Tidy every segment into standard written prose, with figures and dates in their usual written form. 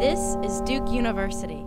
This is Duke University.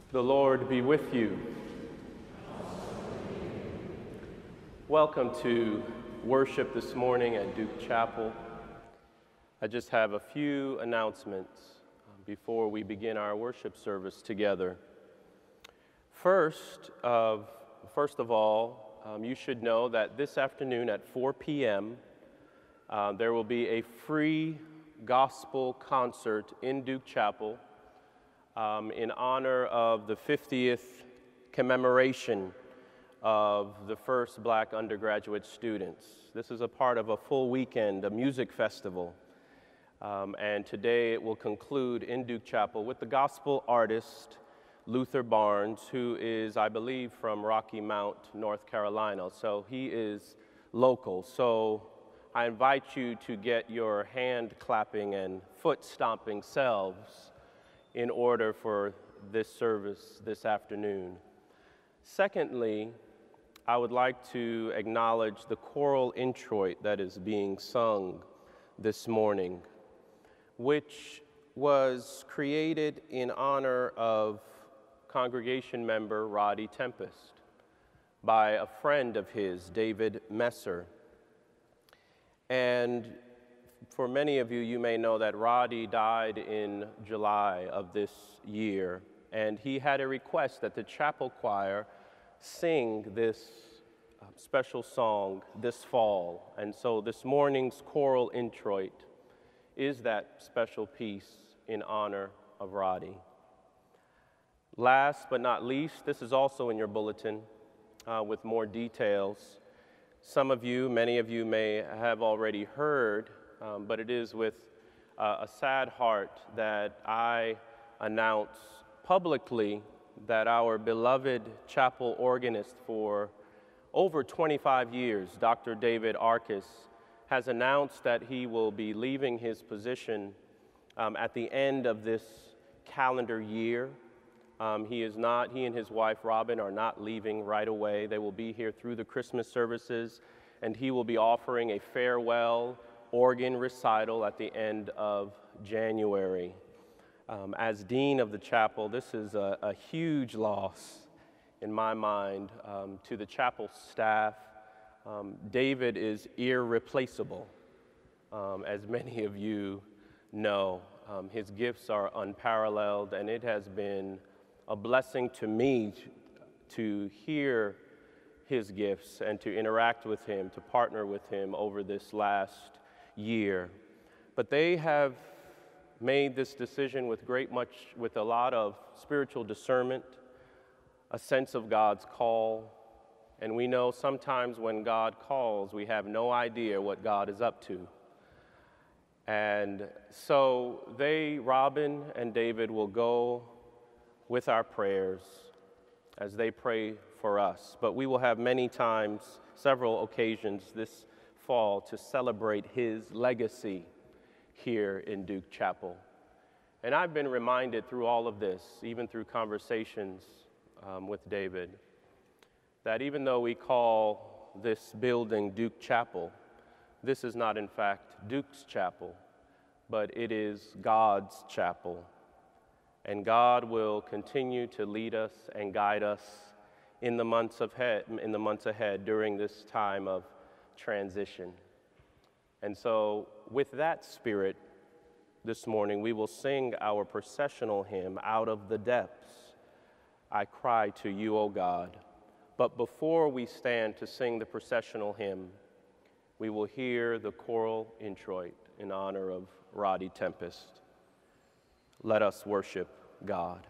The Lord be with you. Welcome to worship this morning at Duke Chapel. I just have a few announcements before we begin our worship service together. First of all, you should know that this afternoon at 4 p.m., there will be a free gospel concert in Duke Chapel in honor of the 50th commemoration of the first Black undergraduate students. This is a part of a full weekend, a music festival. And today it will conclude in Duke Chapel with the gospel artist Luther Barnes, who is, I believe, from Rocky Mount, North Carolina. So he is local. So I invite you to get your hand clapping and foot stomping selves in order for this service this afternoon. Secondly, I would like to acknowledge the choral introit that is being sung this morning, which was created in honor of congregation member Roddy Tempest by a friend of his, David Messer. And for many of you, you may know that Roddy died in July of this year, and he had a request that the chapel choir sing this special song this fall. And so this morning's choral introit is that special piece in honor of Roddy. Last but not least, this is also in your bulletin with more details. Some of you, many of you may have already heard, but it is with a sad heart that I announce publicly that our beloved chapel organist for over 25 years, Dr. David Arcus, has announced that he will be leaving his position at the end of this calendar year. He and his wife Robin are not leaving right away. They will be here through the Christmas services, and he will be offering a farewell organ recital at the end of January. As dean of the chapel, this is a huge loss in my mind to the chapel staff. David is irreplaceable, as many of you know. His gifts are unparalleled, and it has been a blessing to me to hear his gifts and to interact with him, to partner with him over this last year. But they have made this decision with a lot of spiritual discernment, a sense of God's call. And we know sometimes when God calls, we have no idea what God is up to. And so Robin and David, will go with our prayers as they pray for us. But we will have many times, several occasions this fall to celebrate his legacy here in Duke Chapel. And I've been reminded through all of this, even through conversations with David, that even though we call this building Duke Chapel, this is not in fact Duke's Chapel, but it is God's chapel. And God will continue to lead us and guide us in the months ahead during this time of transition. And so with that spirit, this morning we will sing our processional hymn, Out of the Depths, I Cry to You, O God. But before we stand to sing the processional hymn, we will hear the choral introit in honor of Roddy Tempest. Let us worship God.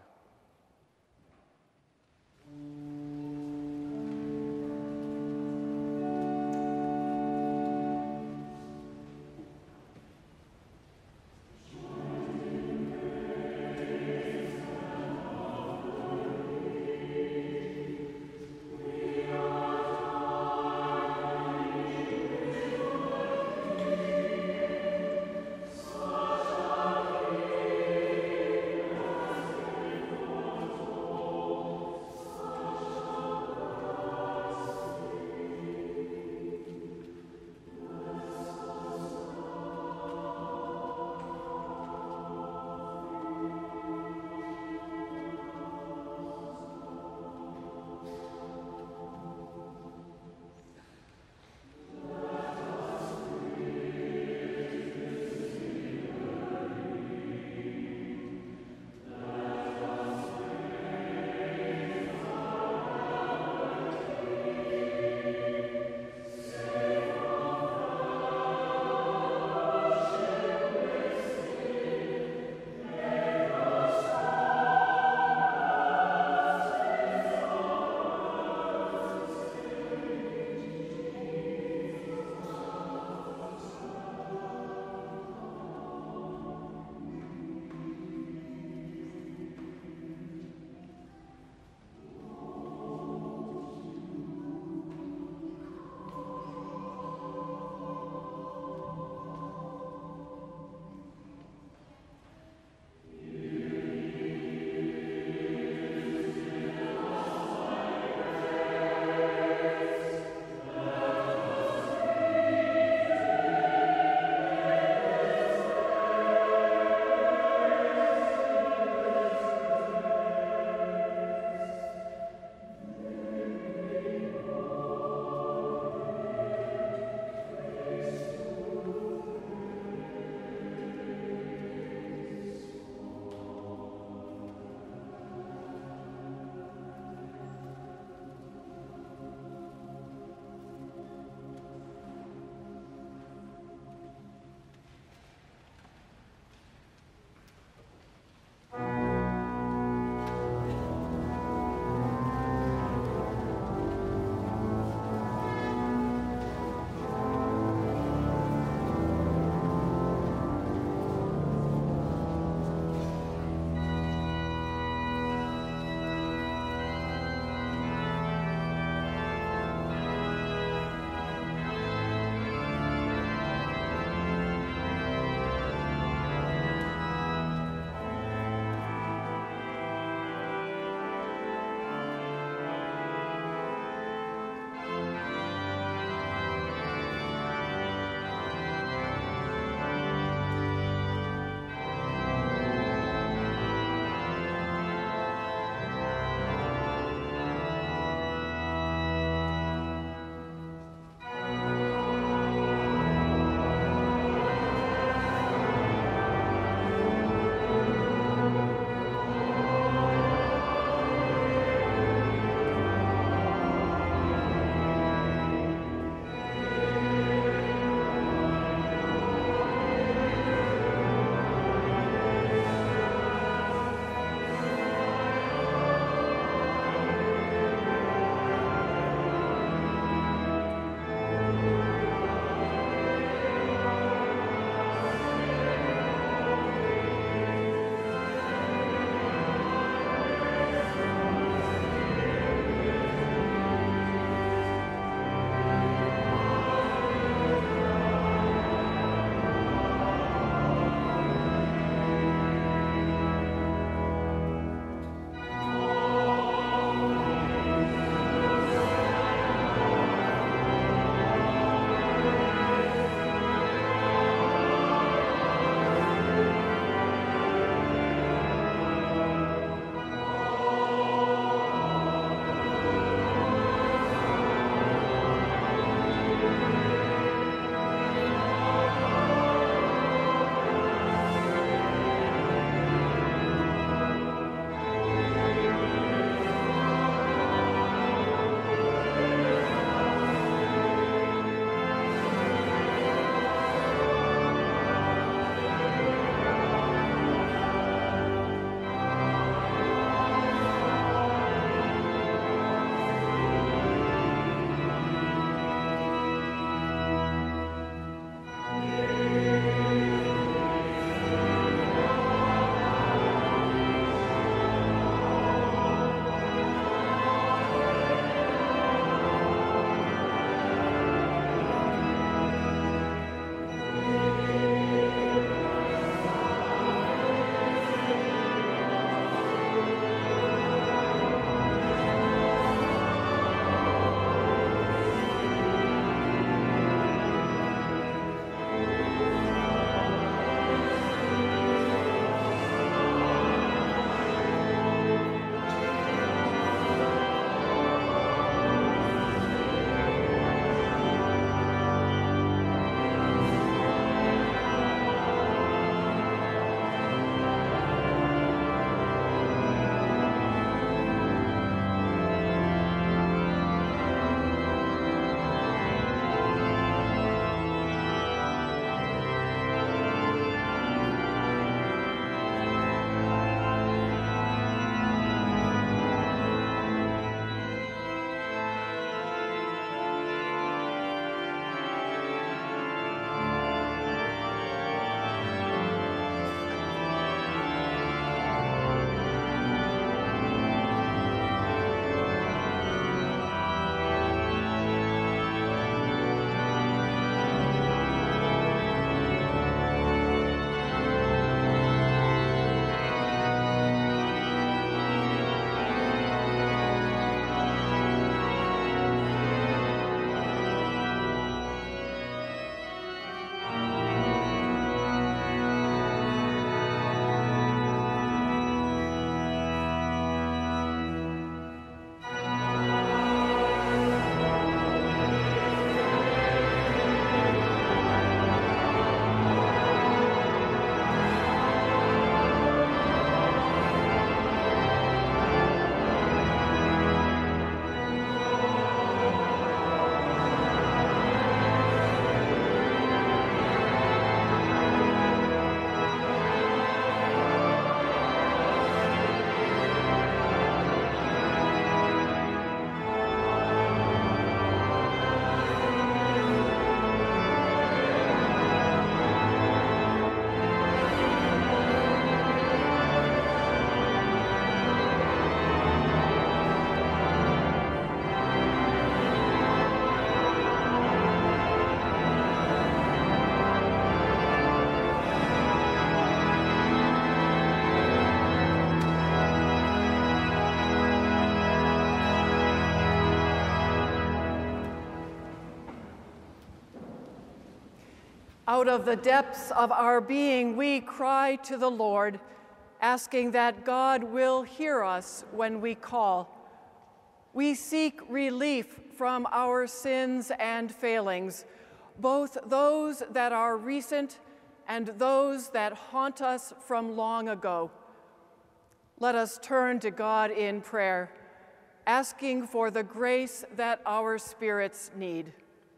Out of the depths of our being, we cry to the Lord, asking that God will hear us when we call. We seek relief from our sins and failings, both those that are recent and those that haunt us from long ago. Let us turn to God in prayer, asking for the grace that our spirits need.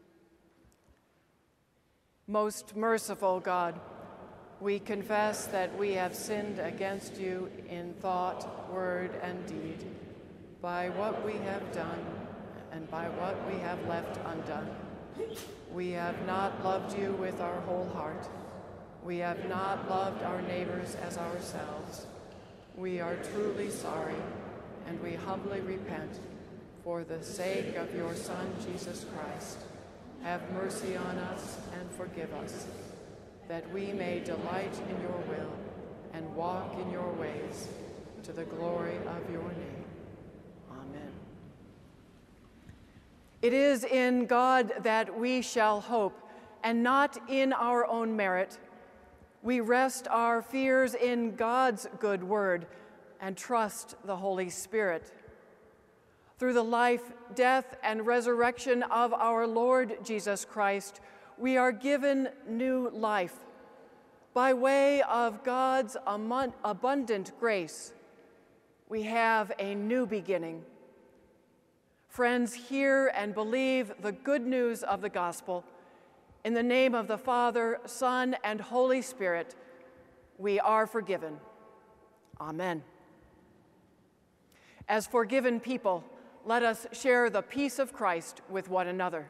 Most merciful God, we confess that we have sinned against you in thought, word, and deed, by what we have done and by what we have left undone. We have not loved you with our whole heart. We have not loved our neighbors as ourselves. We are truly sorry, and we humbly repent for the sake of your Son, Jesus Christ. Have mercy on us and forgive us, that we may delight in your will and walk in your ways, to the glory of your name. Amen. It is in God that we shall hope, and not in our own merit. We rest our fears in God's good word and trust the Holy Spirit. Through the life, death, and resurrection of our Lord Jesus Christ, we are given new life. By way of God's abundant grace, we have a new beginning. Friends, hear and believe the good news of the gospel. In the name of the Father, Son, and Holy Spirit, we are forgiven. Amen. As forgiven people, let us share the peace of Christ with one another.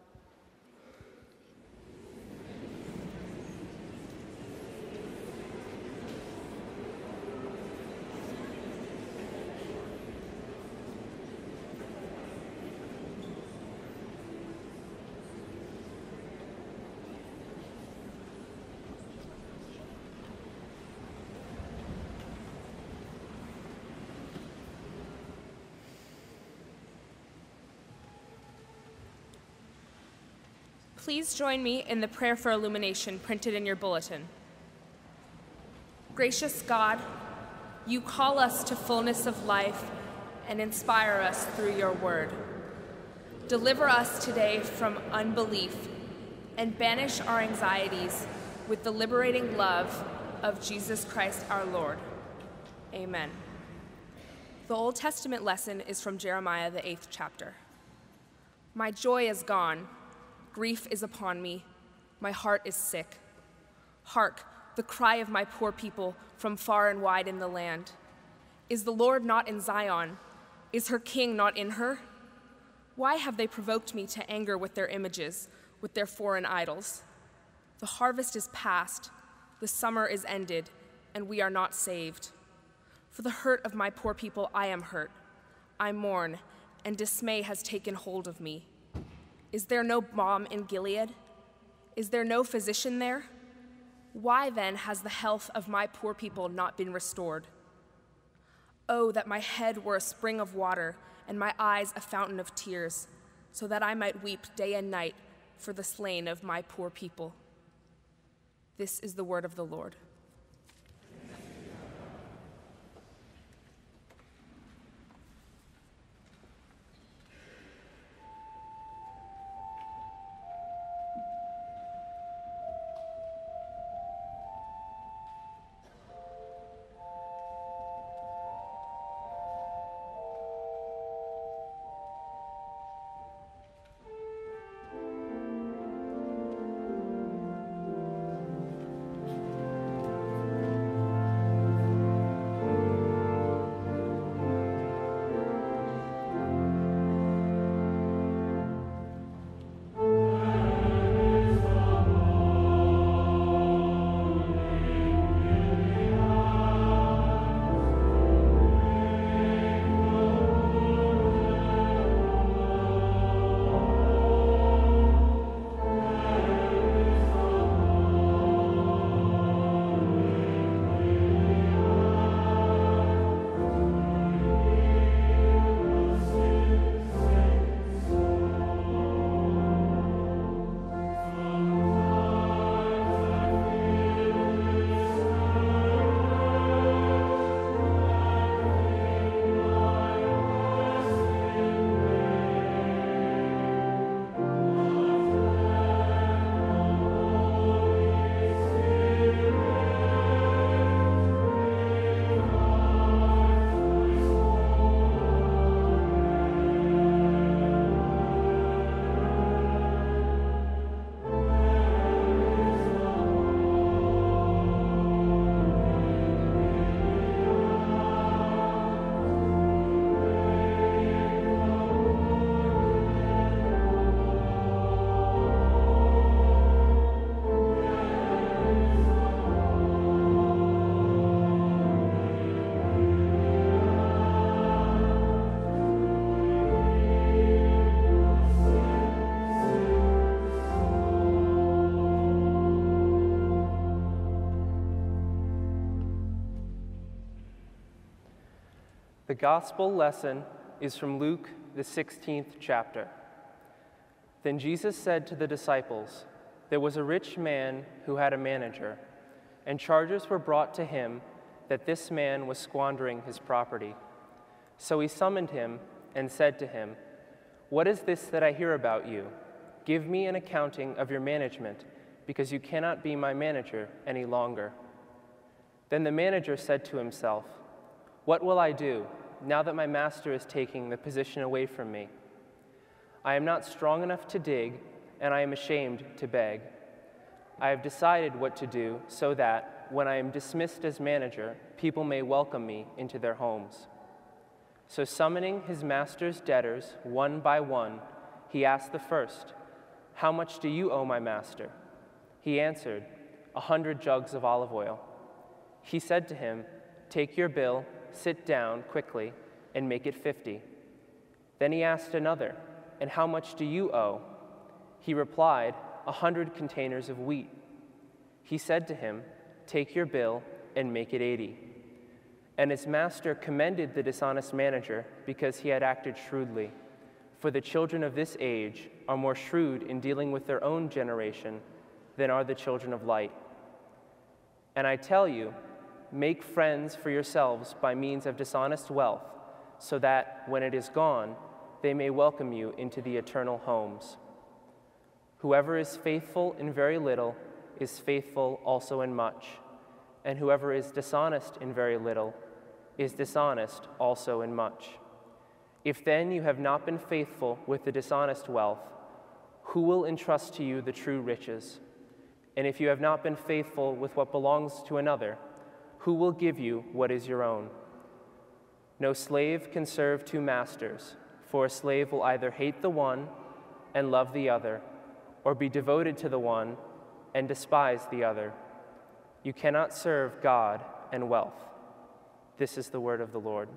Please join me in the prayer for illumination printed in your bulletin. Gracious God, you call us to fullness of life and inspire us through your word. Deliver us today from unbelief and banish our anxieties with the liberating love of Jesus Christ our Lord. Amen. The Old Testament lesson is from Jeremiah, the 8th chapter. My joy is gone. Grief is upon me, my heart is sick. Hark, the cry of my poor people from far and wide in the land. Is the Lord not in Zion? Is her king not in her? Why have they provoked me to anger with their images, with their foreign idols? The harvest is past, the summer is ended, and we are not saved. For the hurt of my poor people I am hurt. I mourn, and dismay has taken hold of me. Is there no balm in Gilead? Is there no physician there? Why then has the health of my poor people not been restored? Oh, that my head were a spring of water and my eyes a fountain of tears, so that I might weep day and night for the slain of my poor people. This is the word of the Lord. The gospel lesson is from Luke, the 16th chapter. Then Jesus said to the disciples, "There was a rich man who had a manager, and charges were brought to him that this man was squandering his property. So he summoned him and said to him, 'What is this that I hear about you? Give me an accounting of your management, because you cannot be my manager any longer.' Then the manager said to himself, 'What will I do now that my master is taking the position away from me? I am not strong enough to dig, and I am ashamed to beg. I have decided what to do so that, when I am dismissed as manager, people may welcome me into their homes.' So summoning his master's debtors one by one, he asked the first, 'How much do you owe my master?' He answered, 100 jugs of olive oil.' He said to him, 'Take your bill, sit down quickly, and make it 50. Then he asked another, 'And how much do you owe?' He replied, 100 containers of wheat.' He said to him, 'Take your bill and make it 80. And his master commended the dishonest manager because he had acted shrewdly. For the children of this age are more shrewd in dealing with their own generation than are the children of light. And I tell you, make friends for yourselves by means of dishonest wealth, so that, when it is gone, they may welcome you into the eternal homes. Whoever is faithful in very little is faithful also in much, and whoever is dishonest in very little is dishonest also in much. If then you have not been faithful with the dishonest wealth, who will entrust to you the true riches? And if you have not been faithful with what belongs to another, who will give you what is your own? No slave can serve two masters, for a slave will either hate the one and love the other, or be devoted to the one and despise the other. You cannot serve God and wealth." This is the word of the Lord.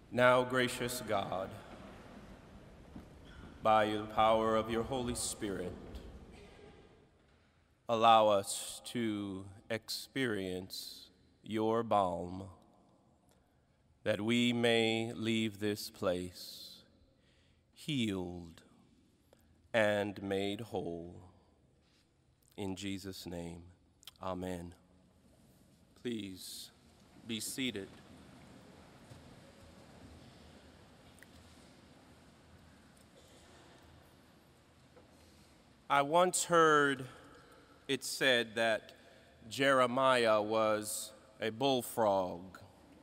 Now, gracious God, by the power of your Holy Spirit, allow us to experience your balm, that we may leave this place healed and made whole. In Jesus' name, amen. Please be seated. I once heard it said that Jeremiah was a bullfrog,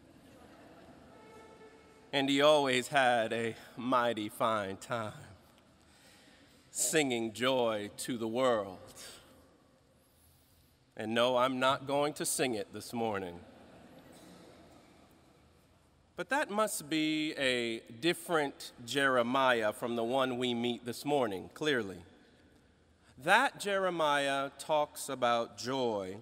and he always had a mighty fine time singing joy to the world. And no, I'm not going to sing it this morning. But that must be a different Jeremiah from the one we meet this morning, clearly. That Jeremiah talks about joy,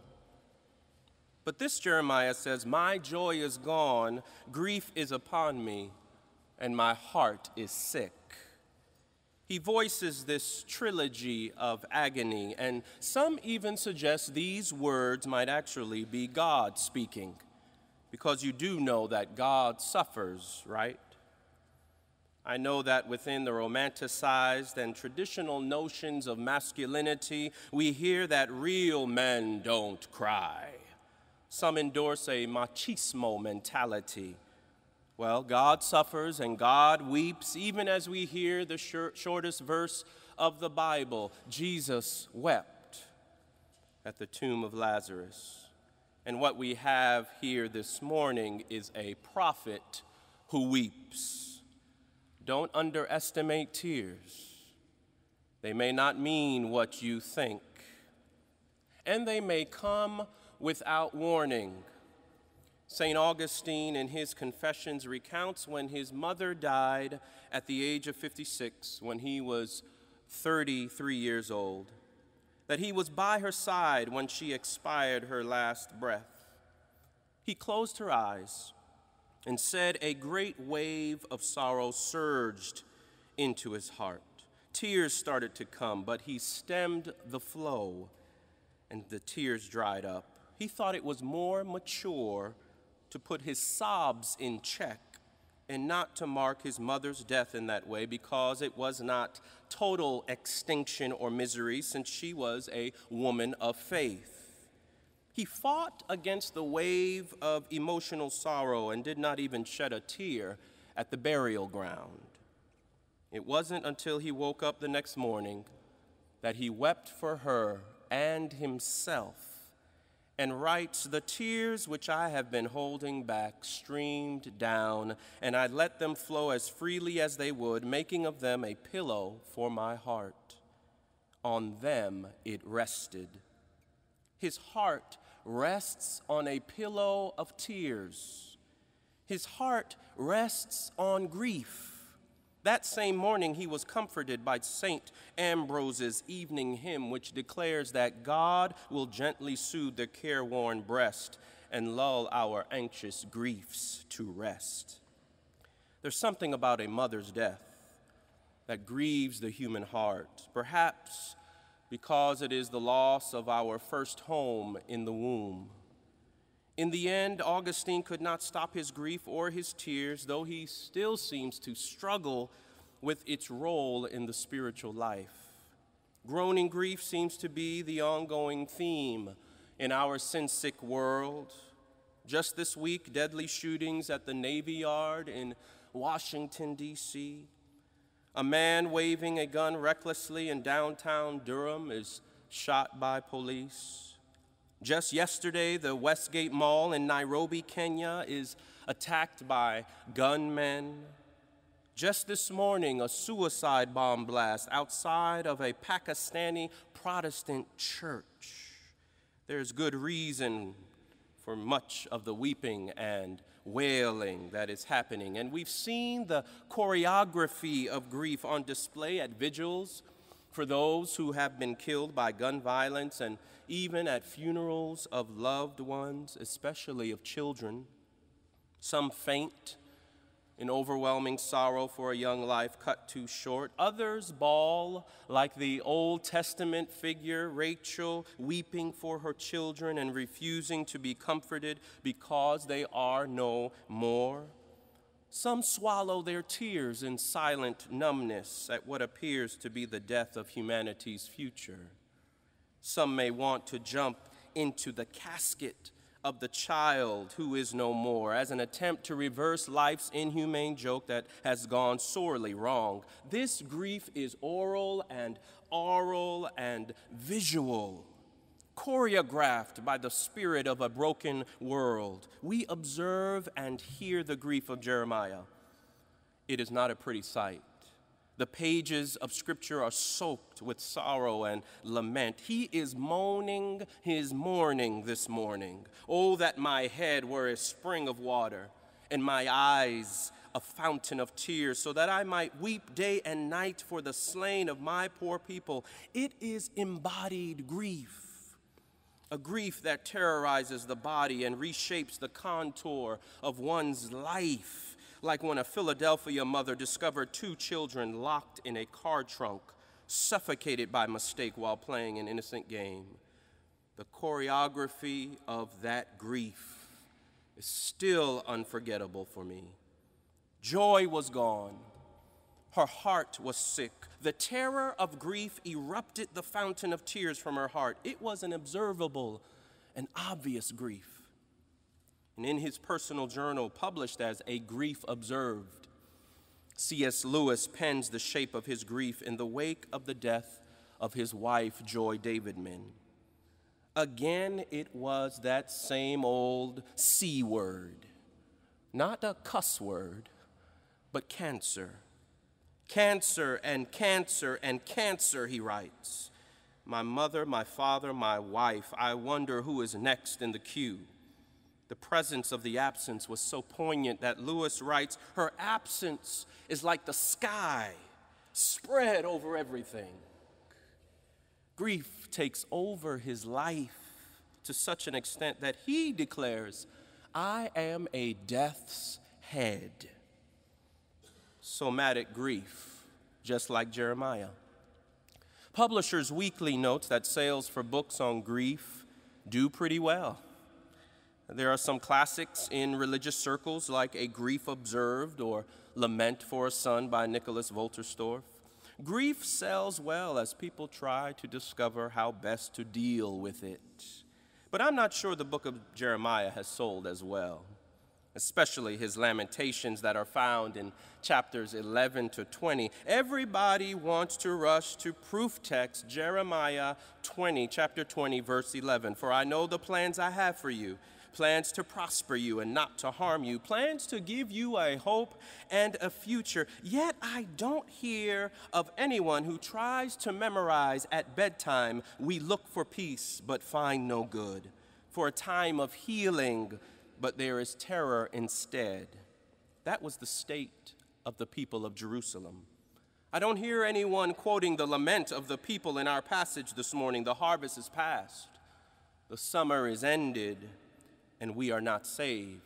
but this Jeremiah says, "My joy is gone, grief is upon me, and my heart is sick." He voices this trilogy of agony, and some even suggest these words might actually be God speaking, because you do know that God suffers, right? I know that within the romanticized and traditional notions of masculinity, we hear that real men don't cry. Some endorse a machismo mentality. Well, God suffers and God weeps, even as we hear the shortest verse of the Bible. Jesus wept at the tomb of Lazarus. And what we have here this morning is a prophet who weeps. Don't underestimate tears. They may not mean what you think, and they may come without warning. St. Augustine in his Confessions recounts when his mother died at the age of 56, when he was 33 years old, that he was by her side when she expired her last breath. He closed her eyes and said a great wave of sorrow surged into his heart. Tears started to come, but he stemmed the flow, and the tears dried up. He thought it was more mature to put his sobs in check and not to mark his mother's death in that way, because it was not total extinction or misery, since she was a woman of faith. He fought against the wave of emotional sorrow and did not even shed a tear at the burial ground. It wasn't until he woke up the next morning that he wept for her and himself, and writes, "The tears which I have been holding back streamed down, and I let them flow as freely as they would, making of them a pillow for my heart. On them it rested." His heart rests on a pillow of tears. His heart rests on grief. That same morning, he was comforted by St. Ambrose's evening hymn, which declares that God will gently soothe the careworn breast and lull our anxious griefs to rest. There's something about a mother's death that grieves the human heart, perhaps because it is the loss of our first home in the womb. In the end, Augustine could not stop his grief or his tears, though he still seems to struggle with its role in the spiritual life. Groaning grief seems to be the ongoing theme in our sin-sick world. Just this week, deadly shootings at the Navy Yard in Washington, D.C. A man waving a gun recklessly in downtown Durham is shot by police. Just yesterday, the Westgate Mall in Nairobi, Kenya, is attacked by gunmen. Just this morning, a suicide bomb blast outside of a Pakistani Protestant church. There's good reason for much of the weeping and wailing that is happening. And we've seen the choreography of grief on display at vigils for those who have been killed by gun violence, and even at funerals of loved ones, especially of children. Some faint in overwhelming sorrow for a young life cut too short. Others bawl like the Old Testament figure Rachel, weeping for her children and refusing to be comforted because they are no more. Some swallow their tears in silent numbness at what appears to be the death of humanity's future. Some may want to jump into the casket of the child who is no more as an attempt to reverse life's inhumane joke that has gone sorely wrong. This grief is oral and aural and visual, choreographed by the spirit of a broken world. We observe and hear the grief of Jeremiah. It is not a pretty sight. The pages of Scripture are soaked with sorrow and lament. He is moaning his mourning this morning. Oh, that my head were a spring of water, and my eyes a fountain of tears, so that I might weep day and night for the slain of my poor people. It is embodied grief, a grief that terrorizes the body and reshapes the contour of one's life. Like when a Philadelphia mother discovered two children locked in a car trunk, suffocated by mistake while playing an innocent game. The choreography of that grief is still unforgettable for me. Joy was gone. Her heart was sick. The terror of grief erupted the fountain of tears from her heart. It was an observable and obvious grief. And in his personal journal, published as A Grief Observed, C.S. Lewis pens the shape of his grief in the wake of the death of his wife, Joy Davidman. Again, it was that same old C word, not a cuss word, but cancer. Cancer and cancer and cancer, he writes. My mother, my father, my wife, I wonder who is next in the queue. The presence of the absence was so poignant that Lewis writes, her absence is like the sky spread over everything. Grief takes over his life to such an extent that he declares, I am a death's head. Somatic grief, just like Jeremiah. Publishers Weekly notes that sales for books on grief do pretty well. There are some classics in religious circles like A Grief Observed or Lament for a Son by Nicholas Wolterstorff. Grief sells well as people try to discover how best to deal with it. But I'm not sure the book of Jeremiah has sold as well, especially his lamentations that are found in chapters 11 to 20. Everybody wants to rush to proof text Jeremiah 20, chapter 20, verse 11. For I know the plans I have for you, plans to prosper you and not to harm you, plans to give you a hope and a future. Yet I don't hear of anyone who tries to memorize at bedtime, we look for peace but find no good, for a time of healing, but there is terror instead. That was the state of the people of Jerusalem. I don't hear anyone quoting the lament of the people in our passage this morning. The harvest is past, the summer is ended, and we are not saved.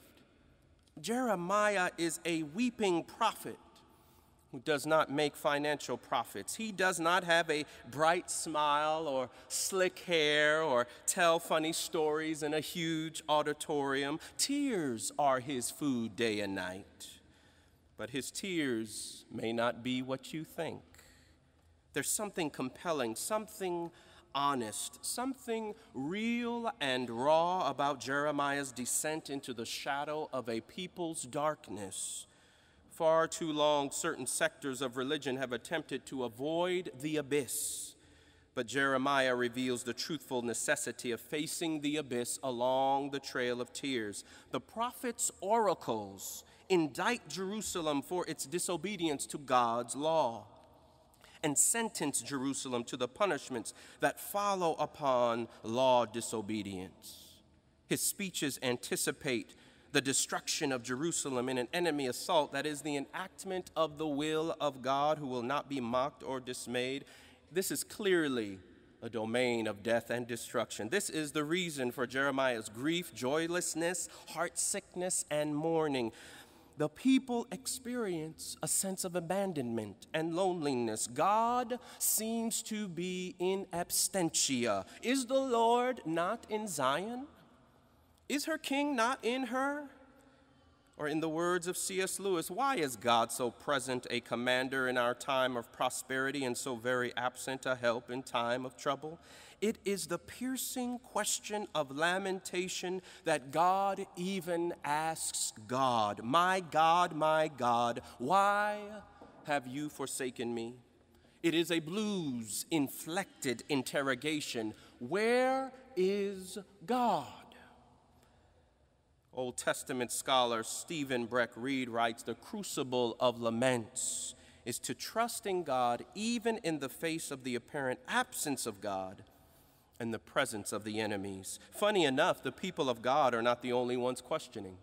Jeremiah is a weeping prophet who does not make financial profits. He does not have a bright smile or slick hair or tell funny stories in a huge auditorium. Tears are his food day and night. But his tears may not be what you think. There's something compelling, something honest, something real and raw about Jeremiah's descent into the shadow of a people's darkness. Far too long, certain sectors of religion have attempted to avoid the abyss, but Jeremiah reveals the truthful necessity of facing the abyss along the trail of tears. The prophet's oracles indict Jerusalem for its disobedience to God's law and sentence Jerusalem to the punishments that follow upon law disobedience. His speeches anticipate the destruction of Jerusalem in an enemy assault that is the enactment of the will of God, who will not be mocked or dismayed. This is clearly a domain of death and destruction. This is the reason for Jeremiah's grief, joylessness, heart sickness, and mourning. the people experience a sense of abandonment and loneliness. God seems to be in absentia. Is the Lord not in Zion? Is her king not in her? Or in the words of C.S. Lewis, why is God so present a commander in our time of prosperity and so very absent a help in time of trouble? It is the piercing question of lamentation that God even asks God, my God, why have you forsaken me? It is a blues-inflected interrogation. Where is God? Old Testament scholar Stephen Breck Reed writes, the crucible of laments is to trust in God even in the face of the apparent absence of God and the presence of the enemies. Funny enough, the people of God are not the only ones questioning.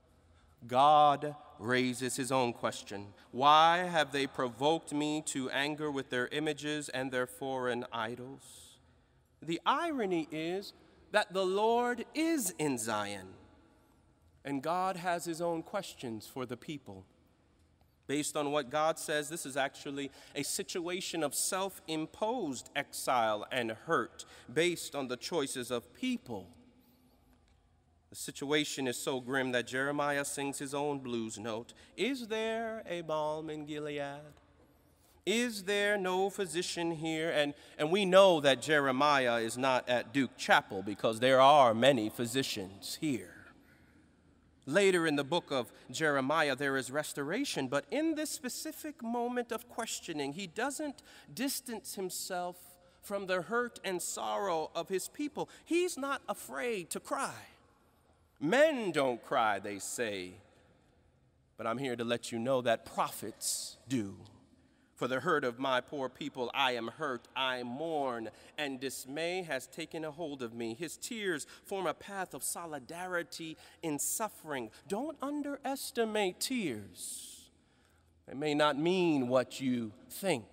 God raises his own question. Why have they provoked me to anger with their images and their foreign idols? The irony is that the Lord is in Zion, and God has his own questions for the people. Based on what God says, this is actually a situation of self-imposed exile and hurt based on the choices of people. The situation is so grim that Jeremiah sings his own blues note. Is there a balm in Gilead? Is there no physician here? And we know that Jeremiah is not at Duke Chapel because there are many physicians here. Later in the book of Jeremiah, there is restoration, but in this specific moment of questioning, he doesn't distance himself from the hurt and sorrow of his people. He's not afraid to cry. Men don't cry, they say, but I'm here to let you know that prophets do. For the hurt of my poor people, I am hurt, I mourn, and dismay has taken a hold of me. His tears form a path of solidarity in suffering. Don't underestimate tears. They may not mean what you think.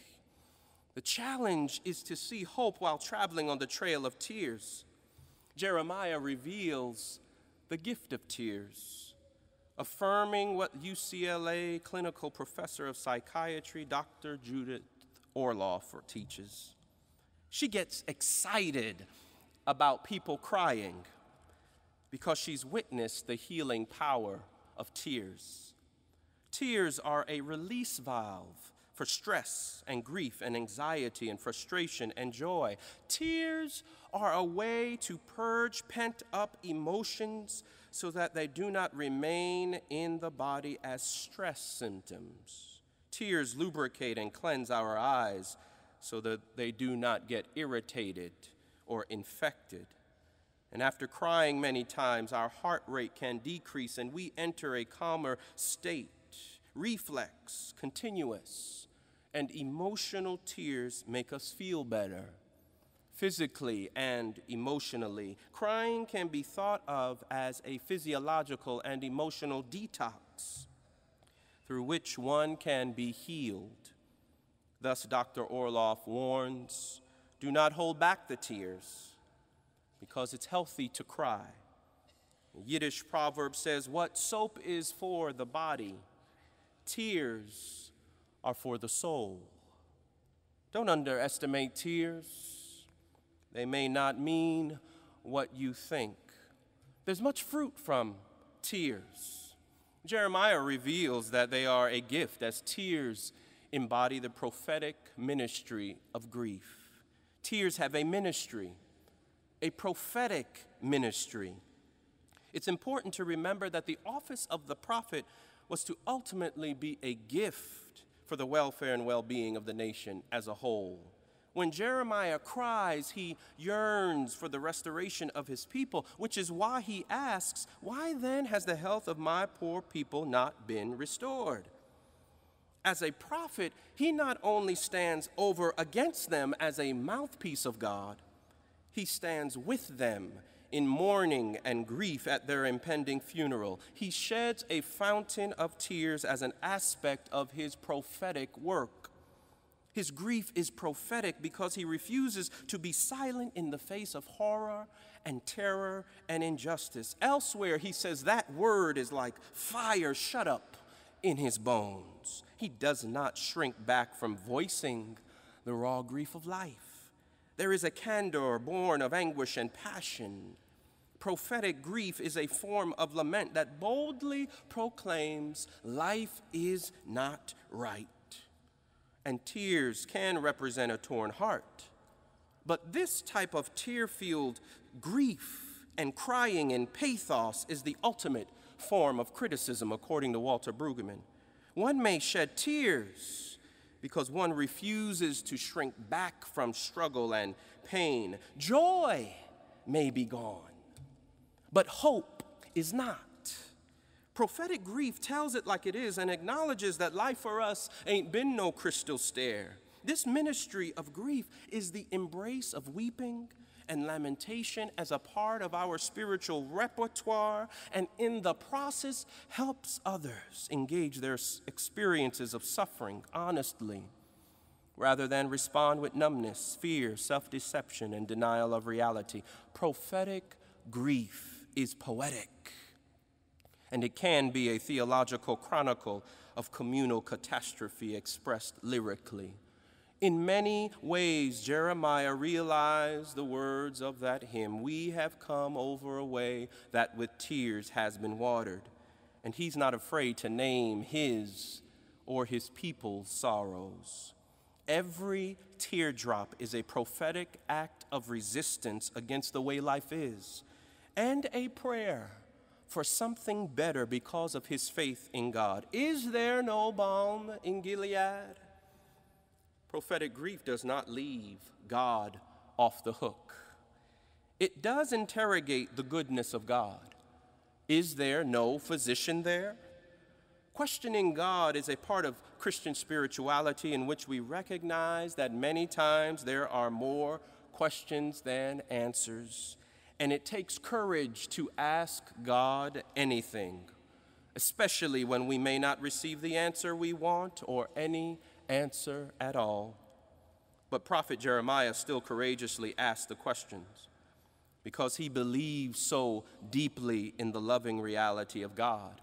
The challenge is to see hope while traveling on the trail of tears. Jeremiah reveals the gift of tears, affirming what UCLA clinical professor of psychiatry, Dr. Judith Orloff, teaches. She gets excited about people crying because she's witnessed the healing power of tears. Tears are a release valve for stress and grief and anxiety and frustration and joy. Tears are a way to purge pent-up emotions so that they do not remain in the body as stress symptoms. Tears lubricate and cleanse our eyes so that they do not get irritated or infected. And after crying many times, our heart rate can decrease and we enter a calmer state. Reflex, continuous, and emotional tears make us feel better, physically and emotionally. Crying can be thought of as a physiological and emotional detox through which one can be healed. Thus, Dr. Orloff warns, do not hold back the tears because it's healthy to cry. A Yiddish proverb says, what soap is for the body, tears are for the soul. Don't underestimate tears. They may not mean what you think. There's much fruit from tears. Jeremiah reveals that they are a gift, as tears embody the prophetic ministry of grief. Tears have a ministry, a prophetic ministry. It's important to remember that the office of the prophet was to ultimately be a gift for the welfare and well-being of the nation as a whole. When Jeremiah cries, he yearns for the restoration of his people, which is why he asks, why then has the health of my poor people not been restored? As a prophet, he not only stands over against them as a mouthpiece of God, he stands with them in mourning and grief at their impending funeral. He sheds a fountain of tears as an aspect of his prophetic work. His grief is prophetic because he refuses to be silent in the face of horror and terror and injustice. Elsewhere, he says that word is like fire shut up in his bones. He does not shrink back from voicing the raw grief of life. There is a candor born of anguish and passion. Prophetic grief is a form of lament that boldly proclaims life is not right. And tears can represent a torn heart. But this type of tear-filled grief and crying and pathos is the ultimate form of criticism, according to Walter Brueggemann. One may shed tears because one refuses to shrink back from struggle and pain. Joy may be gone, but hope is not. Prophetic grief tells it like it is and acknowledges that life for us ain't been no crystal stair. This ministry of grief is the embrace of weeping and lamentation as a part of our spiritual repertoire, and in the process helps others engage their experiences of suffering honestly, rather than respond with numbness, fear, self-deception, and denial of reality. Prophetic grief is poetic, and it can be a theological chronicle of communal catastrophe expressed lyrically. In many ways, Jeremiah realized the words of that hymn, "We have come over a way that with tears has been watered." And he's not afraid to name his or his people's sorrows. Every teardrop is a prophetic act of resistance against the way life is, and a prayer for something better because of his faith in God. Is there no balm in Gilead? Prophetic grief does not leave God off the hook. It does interrogate the goodness of God. Is there no physician there? Questioning God is a part of Christian spirituality in which we recognize that many times there are more questions than answers, and it takes courage to ask God anything, especially when we may not receive the answer we want or any answer at all. But prophet Jeremiah still courageously asked the questions because he believes so deeply in the loving reality of God.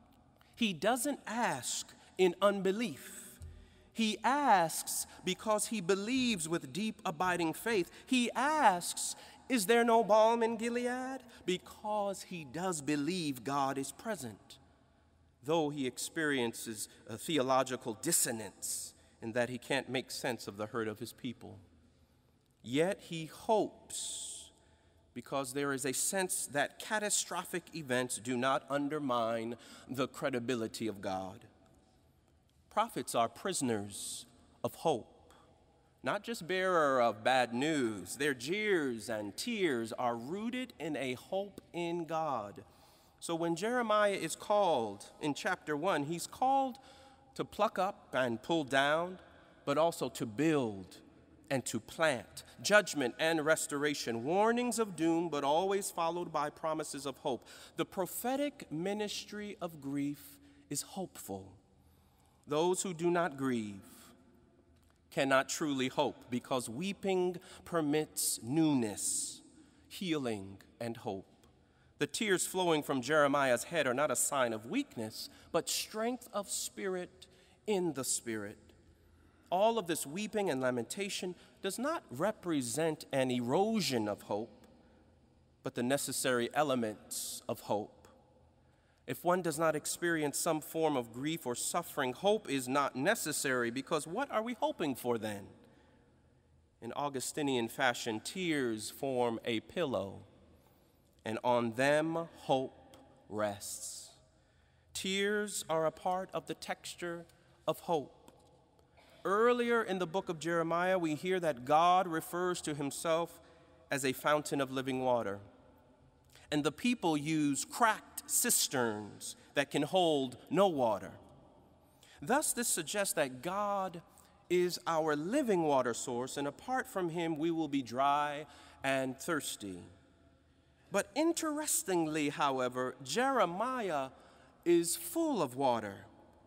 He doesn't ask in unbelief. He asks because he believes with deep abiding faith. He asks, is there no balm in Gilead? Because he does believe God is present, though he experiences a theological dissonance in that he can't make sense of the hurt of his people. Yet he hopes because there is a sense that catastrophic events do not undermine the credibility of God. Prophets are prisoners of hope, not just bearer of bad news. Their jeers and tears are rooted in a hope in God. So when Jeremiah is called in chapter 1, he's called to pluck up and pull down, but also to build and to plant, judgment and restoration, warnings of doom, but always followed by promises of hope. The prophetic ministry of grief is hopeful. Those who do not grieve cannot truly hope, because weeping permits newness, healing, and hope. The tears flowing from Jeremiah's head are not a sign of weakness, but strength of spirit in the Spirit. All of this weeping and lamentation does not represent an erosion of hope, but the necessary elements of hope. If one does not experience some form of grief or suffering, hope is not necessary, because what are we hoping for then? In Augustinian fashion, tears form a pillow, and on them hope rests. Tears are a part of the texture of hope. Earlier in the book of Jeremiah, we hear that God refers to himself as a fountain of living water, and the people use cracked cisterns that can hold no water. Thus, this suggests that God is our living water source, and apart from him, we will be dry and thirsty. But interestingly, however, Jeremiah is full of water,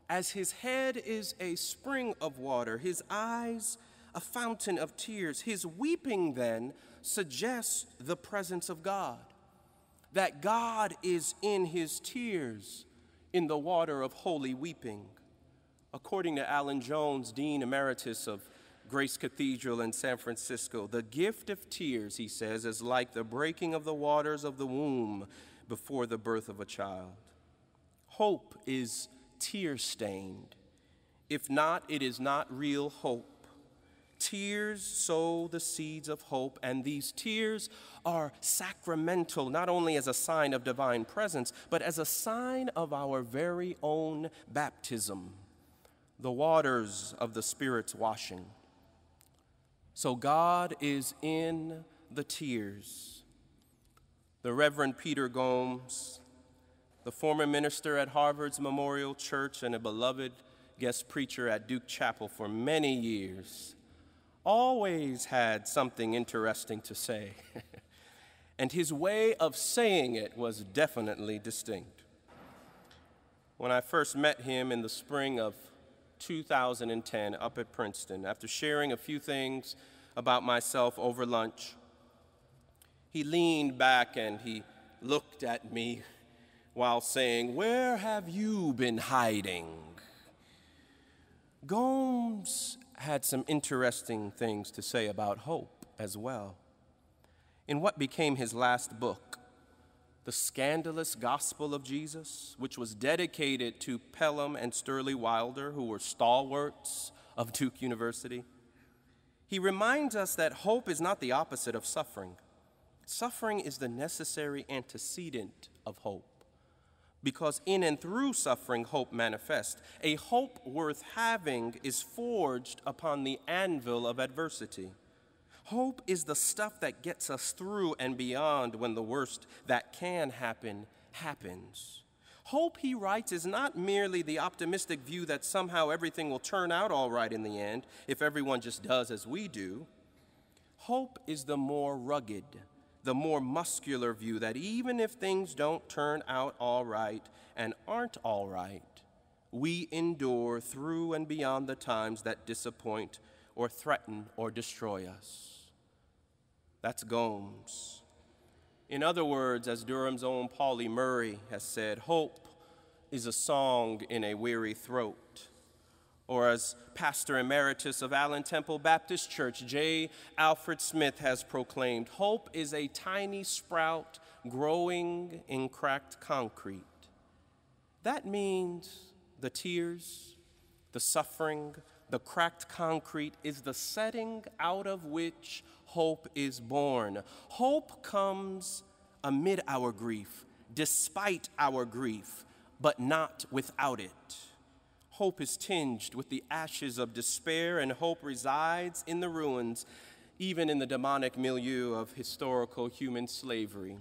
As his head is a spring of water, his eyes a fountain of tears. His weeping then suggests the presence of God, that God is in his tears in the water of holy weeping. According to Alan Jones, Dean Emeritus of Grace Cathedral in San Francisco, the gift of tears, he says, is like the breaking of the waters of the womb before the birth of a child. Hope is tear-stained. If not, it is not real hope. Tears sow the seeds of hope, and these tears are sacramental, not only as a sign of divine presence, but as a sign of our very own baptism, the waters of the Spirit's washing. So God is in the tears. The Reverend Peter Gomes, the former minister at Harvard's Memorial Church and a beloved guest preacher at Duke Chapel for many years, always had something interesting to say. And his way of saying it was definitely distinct. When I first met him in the spring of 2010 up at Princeton, after sharing a few things about myself over lunch, he leaned back and he looked at me while saying, "Where have you been hiding?" Gomes had some interesting things to say about hope as well. In what became his last book, The Scandalous Gospel of Jesus, which was dedicated to Pelham and Sterling Wilder, who were stalwarts of Duke University, he reminds us that hope is not the opposite of suffering. Suffering is the necessary antecedent of hope, because in and through suffering, hope manifests. A hope worth having is forged upon the anvil of adversity. Hope is the stuff that gets us through and beyond when the worst that can happen, happens. Hope, he writes, is not merely the optimistic view that somehow everything will turn out all right in the end if everyone just does as we do. Hope is the more rugged, the more muscular view that even if things don't turn out all right and aren't all right, we endure through and beyond the times that disappoint or threaten or destroy us. That's Gomes. In other words, as Durham's own Pauli Murray has said, hope is a song in a weary throat. Or as Pastor Emeritus of Allen Temple Baptist Church, J. Alfred Smith, has proclaimed, hope is a tiny sprout growing in cracked concrete. That means the tears, the suffering, the cracked concrete is the setting out of which hope is born. Hope comes amid our grief, despite our grief, but not without it. Hope is tinged with the ashes of despair, and hope resides in the ruins, even in the demonic milieu of historical human slavery.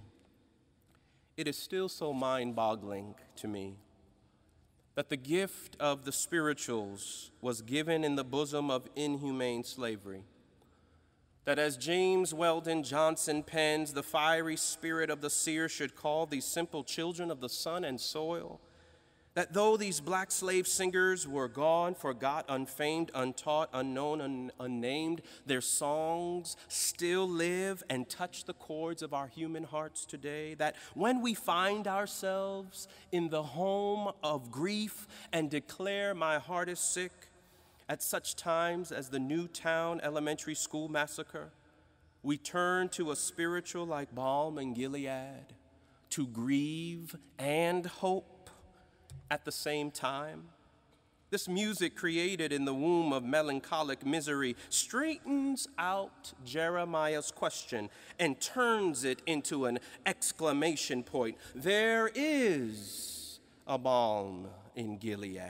It is still so mind-boggling to me that the gift of the spirituals was given in the bosom of inhumane slavery. That as James Weldon Johnson pens, the fiery spirit of the seer should call these simple children of the sun and soil. That though these black slave singers were gone, forgot, unfamed, untaught, unknown, unnamed, their songs still live and touch the chords of our human hearts today. That when we find ourselves in the home of grief and declare my heart is sick, at such times as the Newtown Elementary School massacre, we turn to a spiritual like balm in Gilead to grieve and hope at the same time. This music created in the womb of melancholic misery straightens out Jeremiah's question and turns it into an exclamation point. There is a balm in Gilead.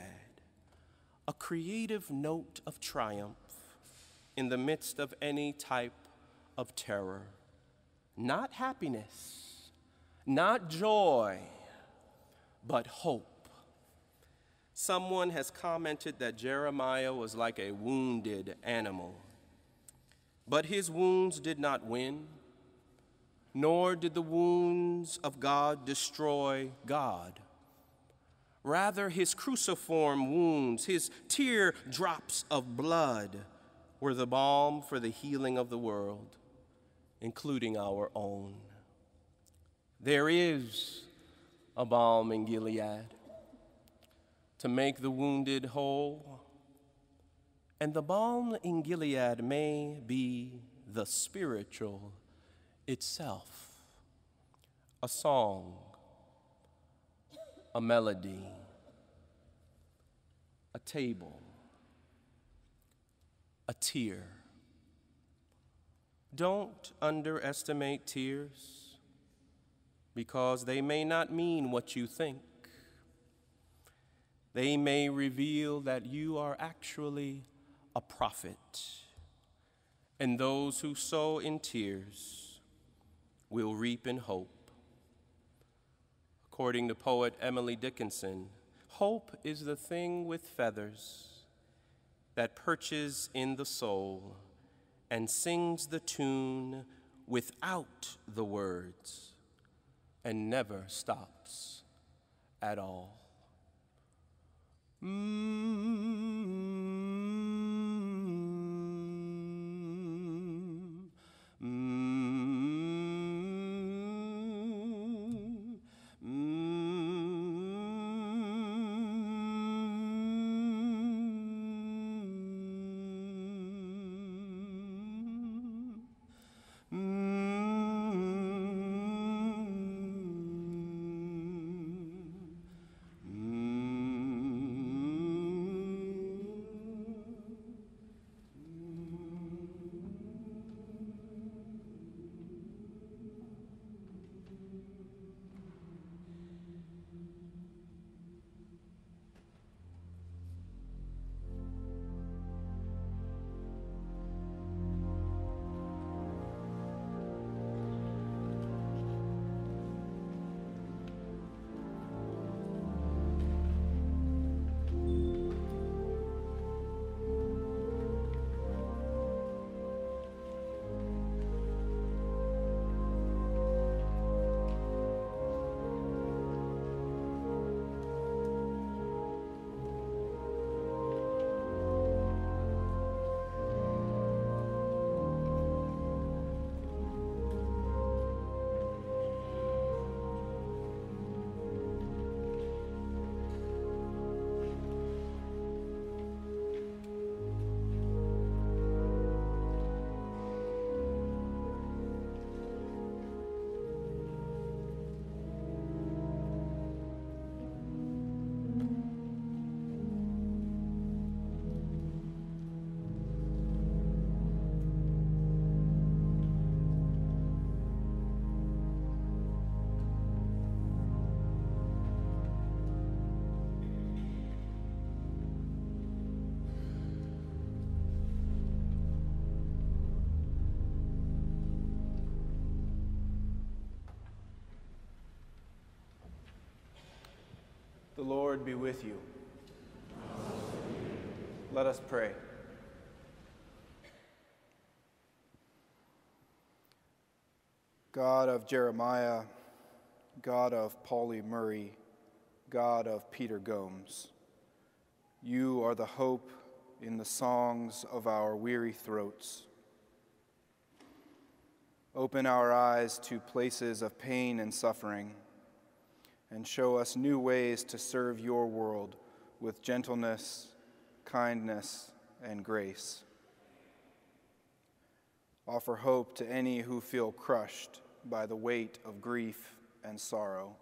A creative note of triumph in the midst of any type of terror. Not happiness, not joy, but hope. Someone has commented that Jeremiah was like a wounded animal. But his wounds did not win, nor did the wounds of God destroy God. Rather, his cruciform wounds, his tear drops of blood were the balm for the healing of the world, including our own. There is a balm in Gilead to make the wounded whole, and the balm in Gilead may be the spiritual itself, a song, a melody, a table, a tear. Don't underestimate tears, because they may not mean what you think. They may reveal that you are actually a prophet, and those who sow in tears will reap in hope. According to poet Emily Dickinson, hope is the thing with feathers that perches in the soul and sings the tune without the words and never stops at all. The Lord be with you. Let us pray. God of Jeremiah, God of Pauli Murray, God of Peter Gomes, you are the hope in the songs of our weary throats. Open our eyes to places of pain and suffering, and show us new ways to serve your world with gentleness, kindness, and grace. Offer hope to any who feel crushed by the weight of grief and sorrow.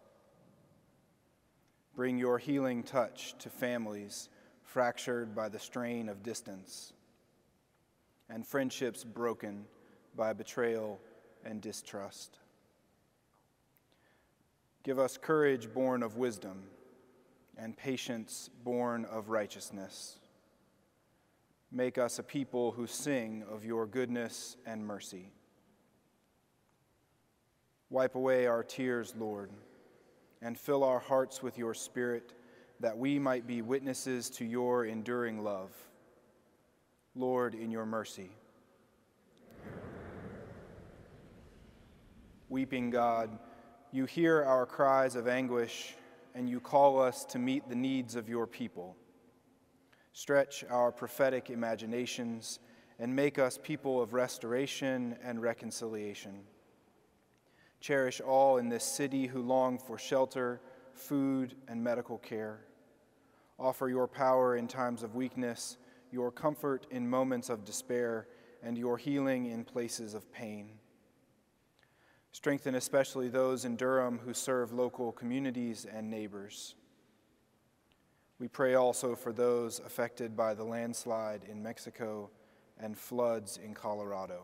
Bring your healing touch to families fractured by the strain of distance, and friendships broken by betrayal and distrust. Give us courage born of wisdom and patience born of righteousness. Make us a people who sing of your goodness and mercy. Wipe away our tears, Lord, and fill our hearts with your Spirit, that we might be witnesses to your enduring love. Lord, in your mercy. Weeping God, you hear our cries of anguish and you call us to meet the needs of your people. Stretch our prophetic imaginations and make us people of restoration and reconciliation. Cherish all in this city who long for shelter, food, and medical care. Offer your power in times of weakness, your comfort in moments of despair, and your healing in places of pain. Strengthen especially those in Durham who serve local communities and neighbors. We pray also for those affected by the landslide in Mexico and floods in Colorado.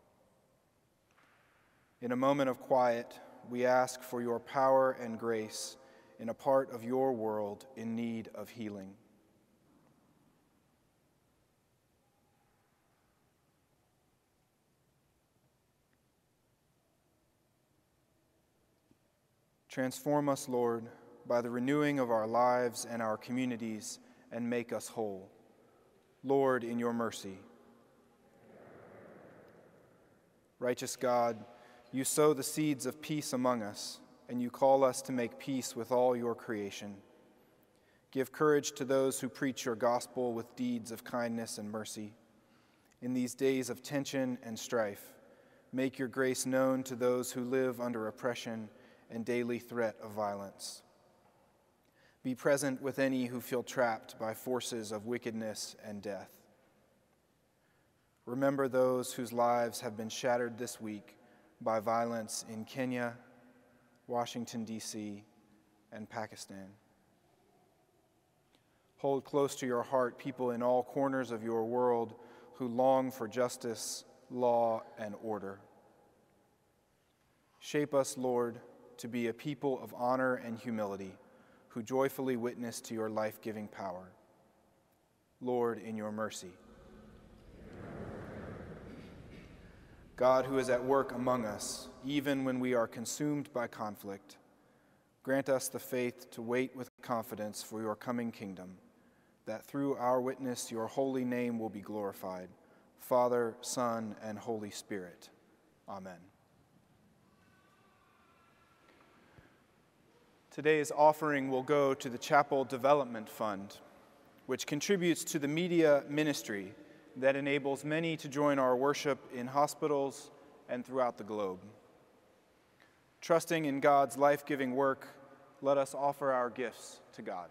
In a moment of quiet, we ask for your power and grace in a part of your world in need of healing. Transform us, Lord, by the renewing of our lives and our communities, and make us whole. Lord, in your mercy. Righteous God, you sow the seeds of peace among us, and you call us to make peace with all your creation. Give courage to those who preach your gospel with deeds of kindness and mercy. In these days of tension and strife, make your grace known to those who live under oppression and daily threat of violence. Be present with any who feel trapped by forces of wickedness and death. Remember those whose lives have been shattered this week by violence in Kenya, Washington, D.C., and Pakistan. Hold close to your heart people in all corners of your world who long for justice, law, and order. Shape us, Lord, to be a people of honor and humility, who joyfully witness to your life-giving power. Lord, in your mercy. God, who is at work among us, even when we are consumed by conflict, grant us the faith to wait with confidence for your coming kingdom, that through our witness your holy name will be glorified, Father, Son, and Holy Spirit. Amen. Today's offering will go to the Chapel Development Fund, which contributes to the media ministry that enables many to join our worship in hospitals and throughout the globe. Trusting in God's life-giving work, let us offer our gifts to God.